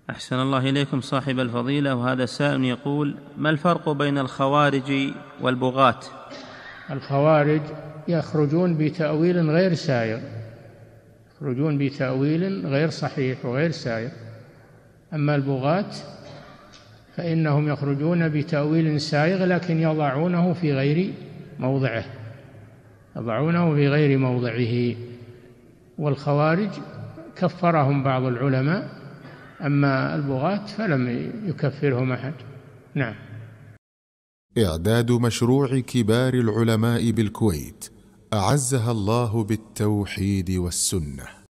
أحسن الله إليكم صاحب الفضيلة. وهذا سائل يقول: ما الفرق بين الخوارج والبغاة؟ الخوارج يخرجون بتأويل غير سائغ، يخرجون بتأويل غير صحيح وغير سائغ. أما البغاة فإنهم يخرجون بتأويل سائغ لكن يضعونه في غير موضعه، يضعونه في غير موضعه. والخوارج كفرهم بعض العلماء، أما البغاة فلم يكفرهم أحد. نعم. إعداد مشروع كبار العلماء بالكويت أعزها الله بالتوحيد والسنة.